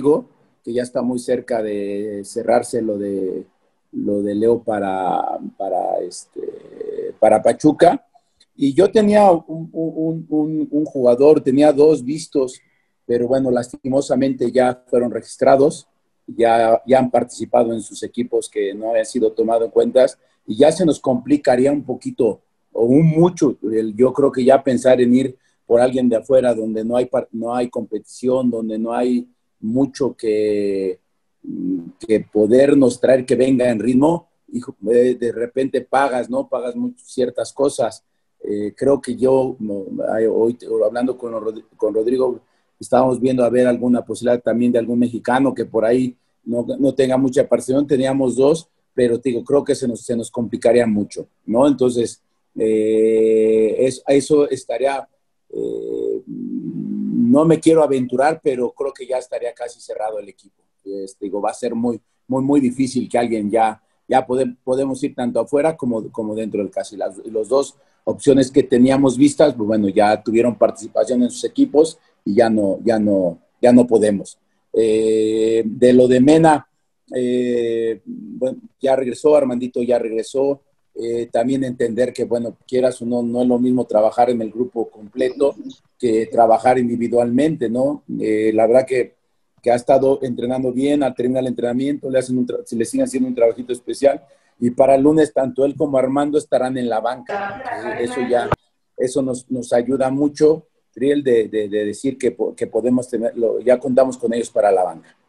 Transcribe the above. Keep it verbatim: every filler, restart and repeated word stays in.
Rodrigo, que ya está muy cerca de cerrarse lo de, lo de Leo para, para, este, para Pachuca. Y yo tenía un, un, un, un jugador, tenía dos vistos, pero bueno, lastimosamente ya fueron registrados, ya, ya han participado en sus equipos que no habían sido tomados en cuenta y ya se nos complicaría un poquito o un mucho. El, yo creo que ya pensar en ir por alguien de afuera donde no hay, no hay competición, donde no hay mucho que, que podernos traer que venga en ritmo, y de, de repente pagas, ¿no? Pagas mucho, ciertas cosas. Eh, creo que yo, no, hoy hablando con, con Rodrigo, estábamos viendo a ver alguna posibilidad también de algún mexicano que por ahí no, no tenga mucha participación. Teníamos dos, pero te digo, creo que se nos, se nos complicaría mucho, ¿no? Entonces, eh, es, eso estaría, eh, no me quiero aventurar, pero creo que ya estaría casi cerrado el equipo. Este, digo, va a ser muy, muy, muy difícil que alguien ya, ya pode, podemos ir tanto afuera como, como dentro del caso. Y las, los dos opciones que teníamos vistas, pues bueno, ya tuvieron participación en sus equipos y ya no, ya no, ya no podemos. Eh, de lo de Mena, eh, bueno, ya regresó, Armandito ya regresó. Eh, también entender que, bueno, quieras o no, no es lo mismo trabajar en el grupo completo que trabajar individualmente, ¿no? Eh, la verdad que, que ha estado entrenando bien, al terminar el entrenamiento le, hacen un se le siguen haciendo un trabajito especial y para el lunes tanto él como Armando estarán en la banca. Entonces, eso ya, eso nos, nos ayuda mucho, Triel, de, de, de decir que, que podemos tenerlo, ya contamos con ellos para la banca.